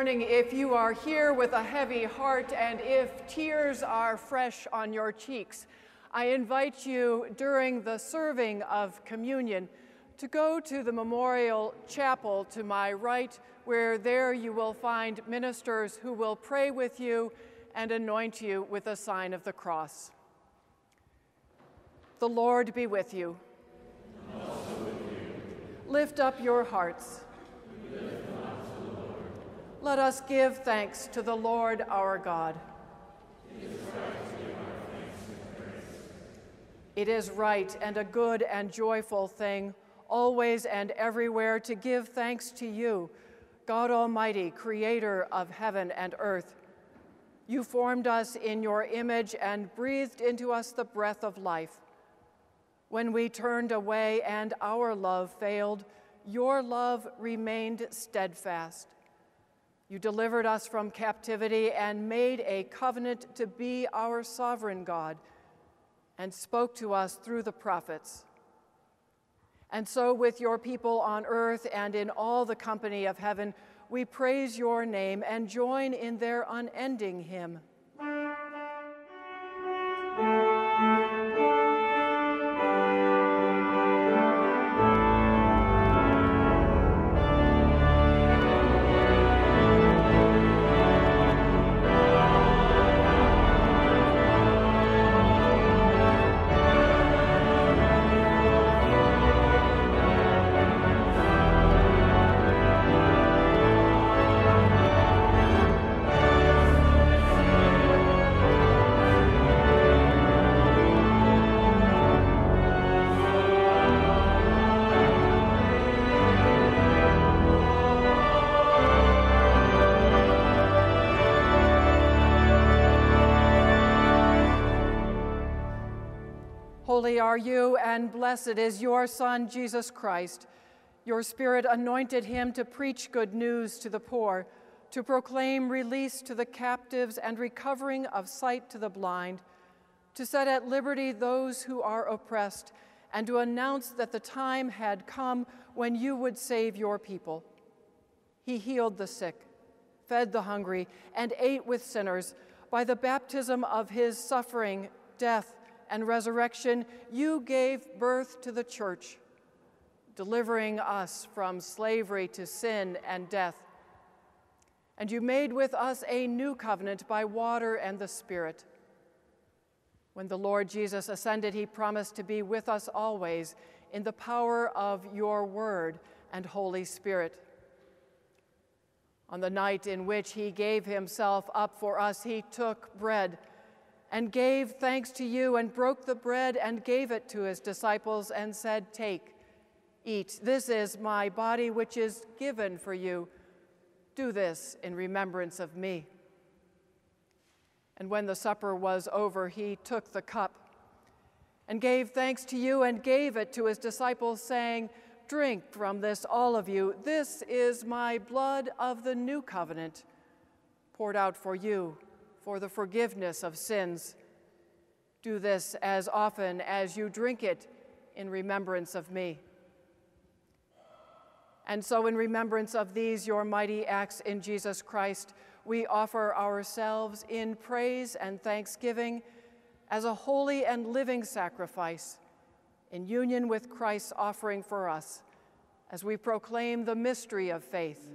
morning, if you are here with a heavy heart and if tears are fresh on your cheeks, I invite you during the serving of communion to go to the memorial chapel to my right, where there you will find ministers who will pray with you and anoint you with a sign of the cross. The Lord be with you. And also with you. Lift up your hearts. We lift them up to the Lord. Let us give thanks to the Lord our God. It is right to give our thanks and praise. It is right and a good and joyful thing, always and everywhere, to give thanks to you, God Almighty, creator of heaven and earth. You formed us in your image and breathed into us the breath of life. When we turned away and our love failed, your love remained steadfast. You delivered us from captivity and made a covenant to be our sovereign God, and spoke to us through the prophets. And so with your people on earth and in all the company of heaven, we praise your name and join in their unending hymn. Holy are you, and blessed is your Son, Jesus Christ. Your Spirit anointed him to preach good news to the poor, to proclaim release to the captives and recovering of sight to the blind, to set at liberty those who are oppressed, and to announce that the time had come when you would save your people. He healed the sick, fed the hungry, and ate with sinners. By the baptism of his suffering, death, and resurrection, you gave birth to the church, delivering us from slavery to sin and death. And you made with us a new covenant by water and the Spirit. When the Lord Jesus ascended, he promised to be with us always in the power of your word and Holy Spirit. On the night in which he gave himself up for us, he took bread and gave thanks to you, and broke the bread and gave it to his disciples and said, "Take, eat. This is my body, which is given for you. Do this in remembrance of me." And when the supper was over, he took the cup and gave thanks to you and gave it to his disciples, saying, "Drink from this, all of you. This is my blood of the new covenant, poured out for you for the forgiveness of sins. Do this as often as you drink it in remembrance of me." And so in remembrance of these, your mighty acts in Jesus Christ, we offer ourselves in praise and thanksgiving as a holy and living sacrifice in union with Christ's offering for us as we proclaim the mystery of faith.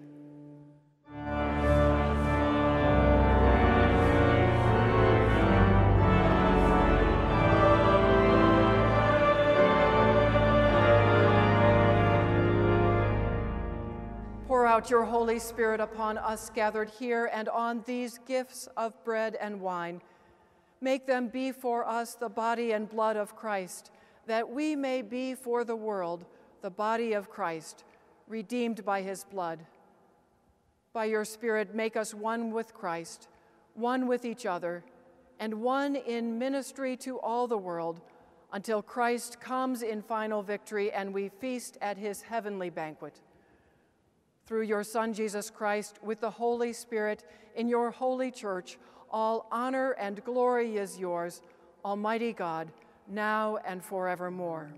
Pour out your Holy Spirit upon us gathered here and on these gifts of bread and wine. Make them be for us the body and blood of Christ, that we may be for the world the body of Christ, redeemed by his blood. By your Spirit, make us one with Christ, one with each other, and one in ministry to all the world, until Christ comes in final victory and we feast at his heavenly banquet. Through your Son, Jesus Christ, with the Holy Spirit, in your holy church, all honor and glory is yours, Almighty God, now and forevermore.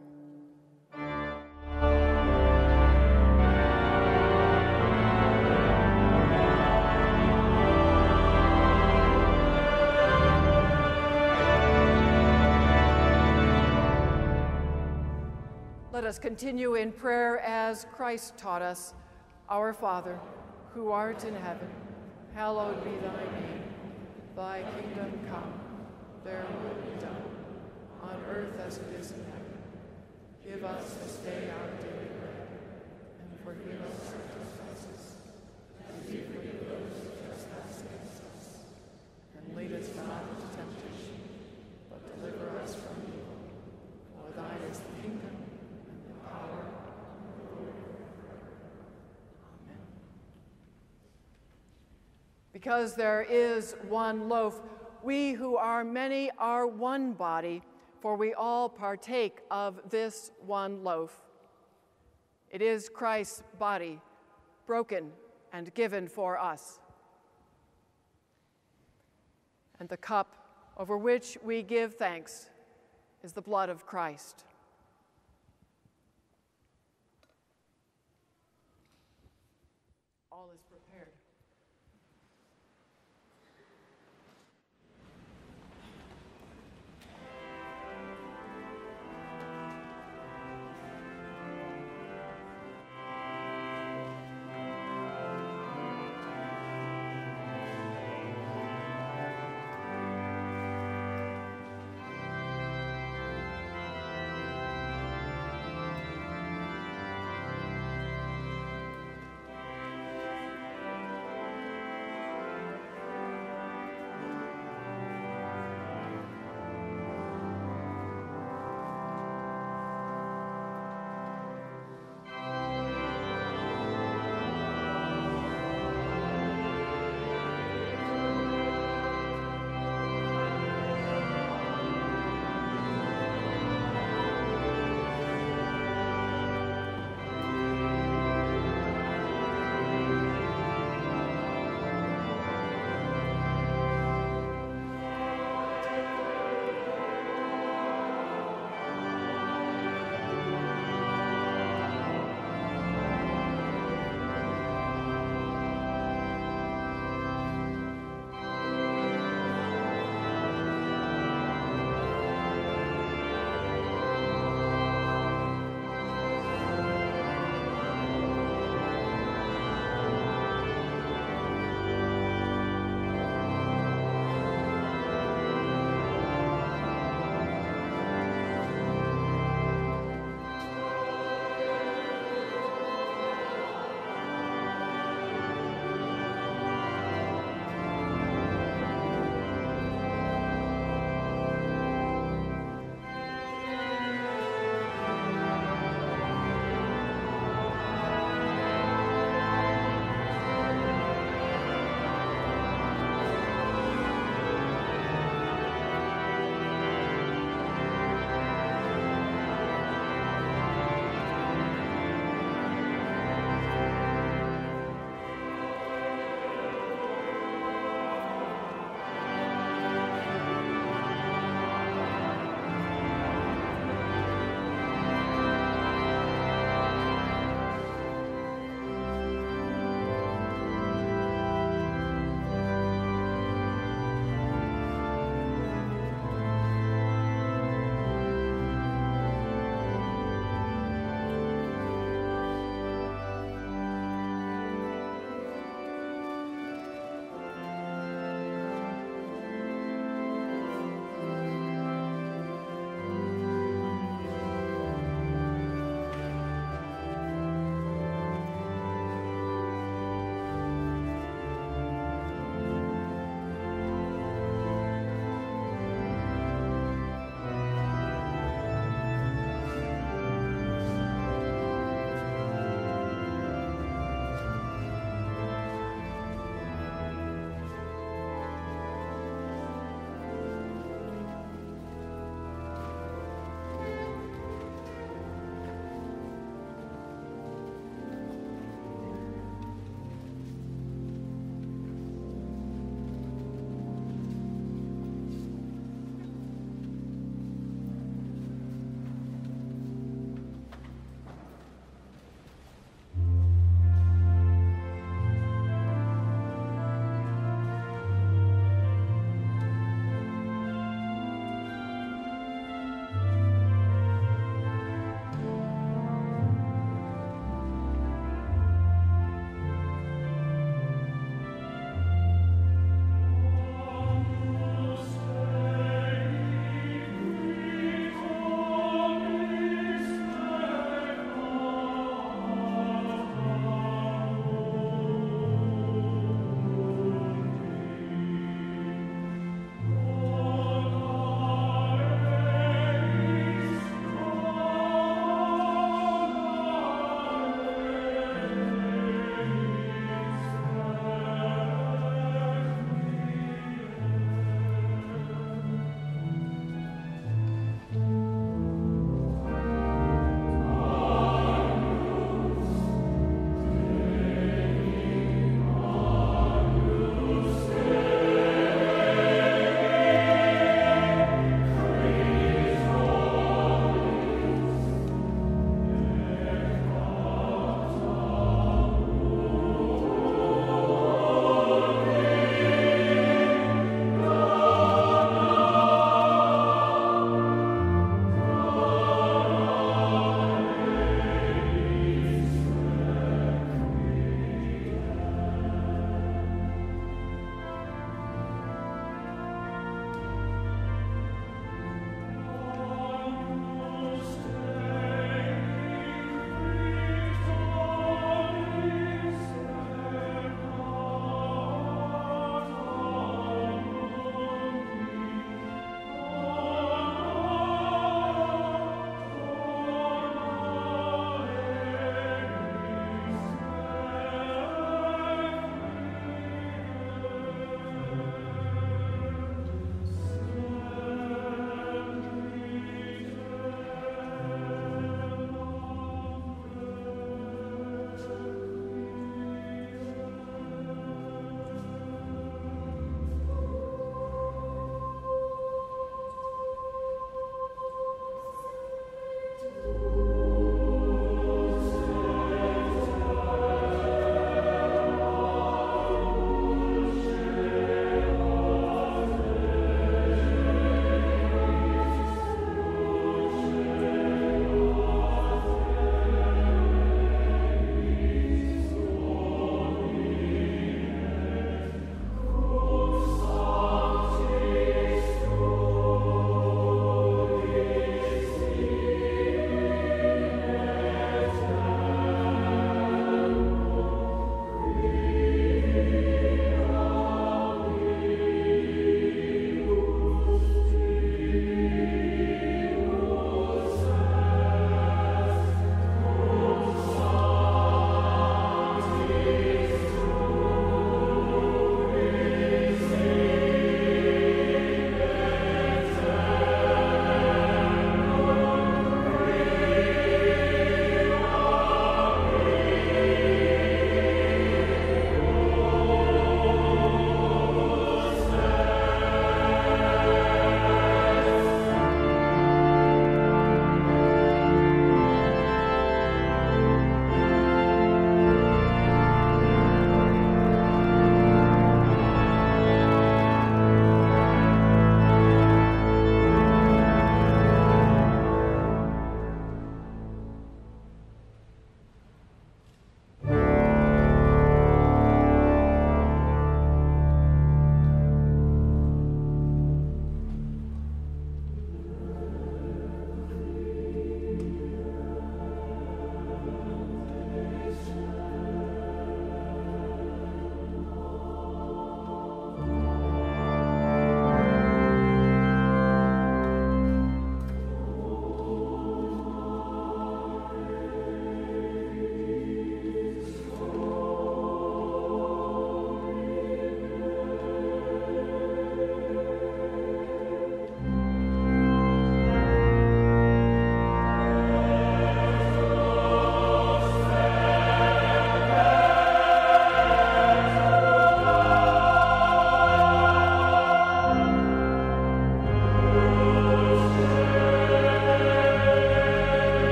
Let us continue in prayer as Christ taught us. Our Father, who art in heaven, hallowed be thy name. Thy kingdom come, thy will be done, on earth as it is in heaven. Give us this day our daily bread, and forgive us our trespasses, as we forgive those who trespass against us. And lead us not into temptation, but deliver us from evil. For thine is the kingdom, and the power, and the glory forever. Amen. Because there is one loaf, we who are many are one body, for we all partake of this one loaf. It is Christ's body, broken and given for us. And the cup over which we give thanks is the blood of Christ. All is prepared.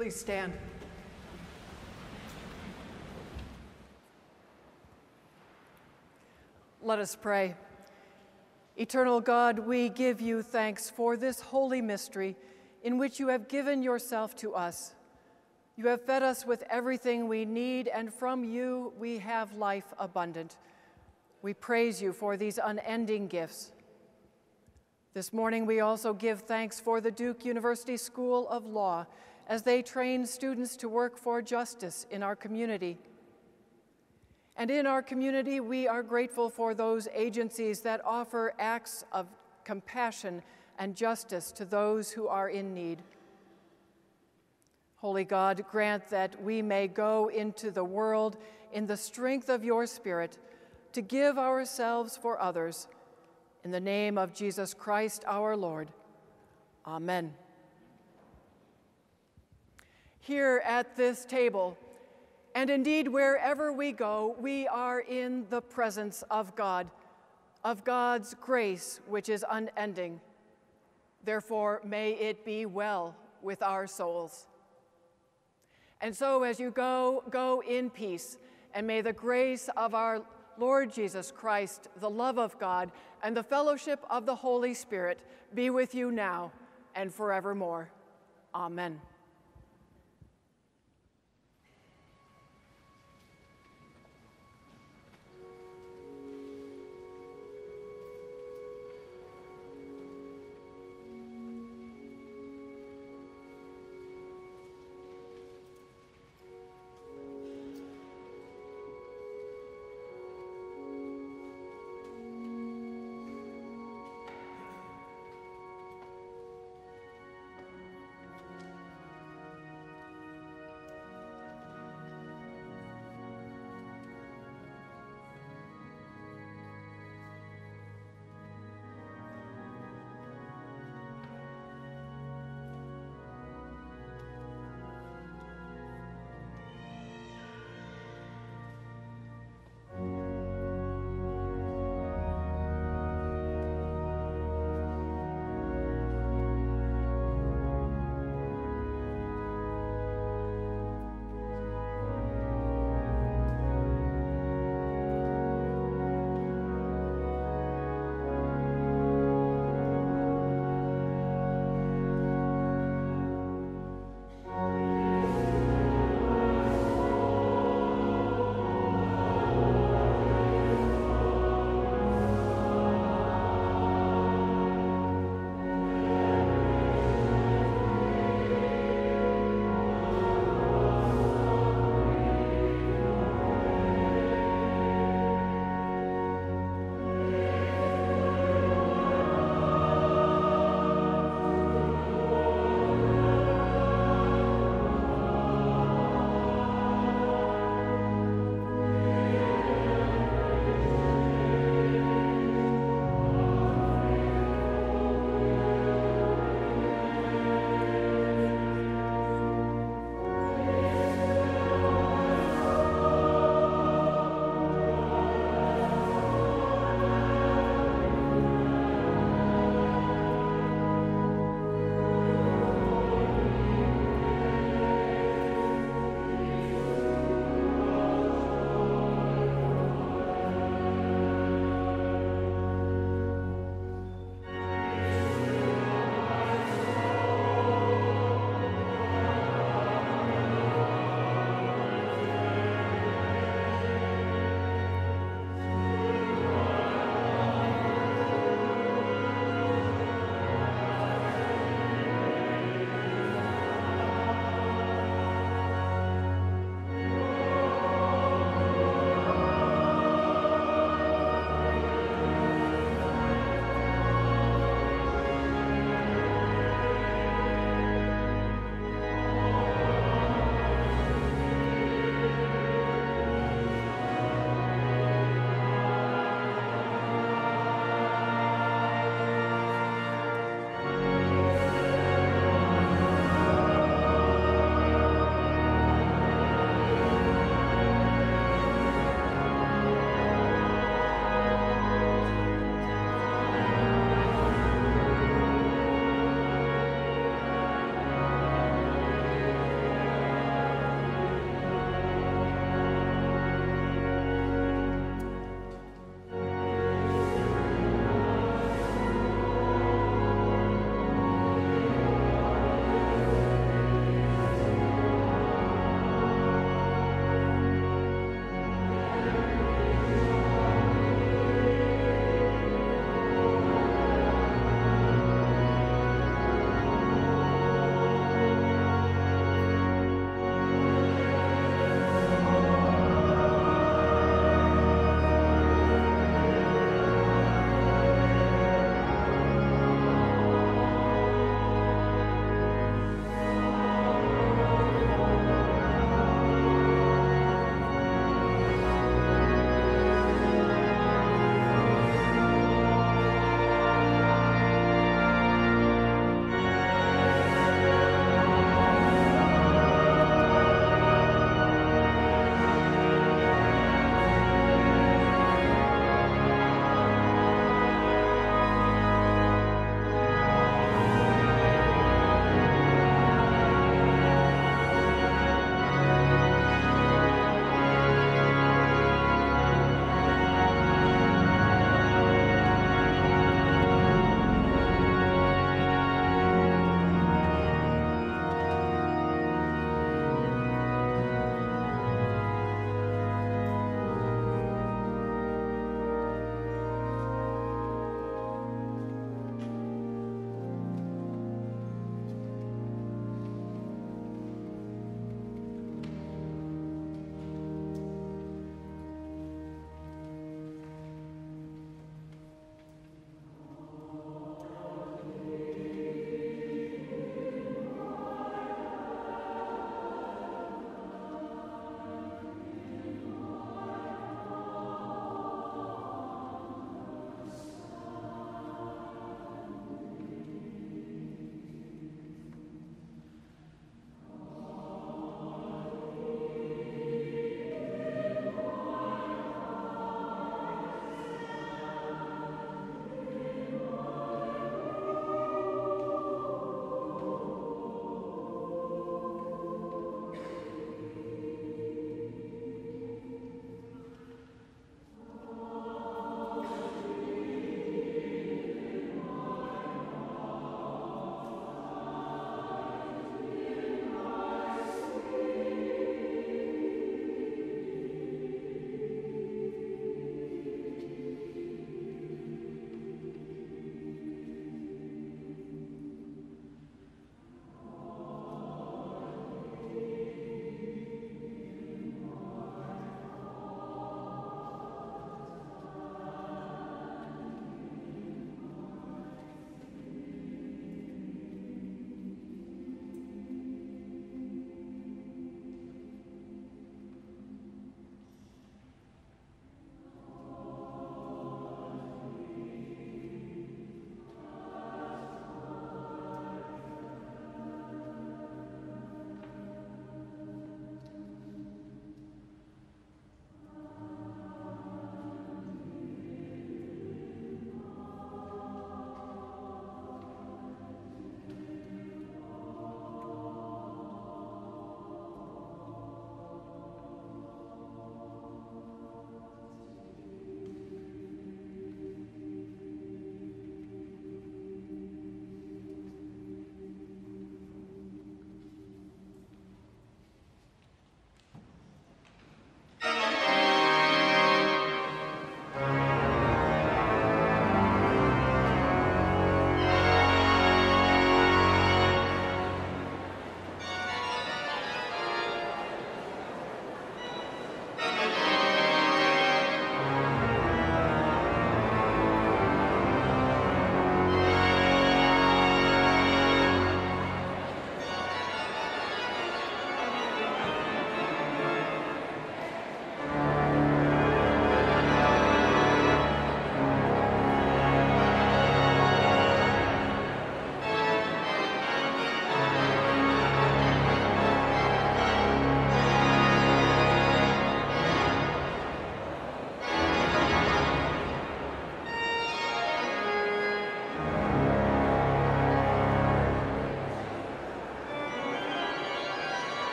Please stand. Let us pray. Eternal God, we give you thanks for this holy mystery in which you have given yourself to us. You have fed us with everything we need, and from you we have life abundant. We praise you for these unending gifts. This morning we also give thanks for the Duke University School of Law as they train students to work for justice in our community. And in our community, we are grateful for those agencies that offer acts of compassion and justice to those who are in need. Holy God, grant that we may go into the world in the strength of your Spirit to give ourselves for others. In the name of Jesus Christ, our Lord. Amen. Here at this table, and indeed wherever we go, we are in the presence of God, of God's grace, which is unending. Therefore, may it be well with our souls. And so as you go in peace, and may the grace of our Lord Jesus Christ, the love of God, and the fellowship of the Holy Spirit be with you now and forevermore. Amen.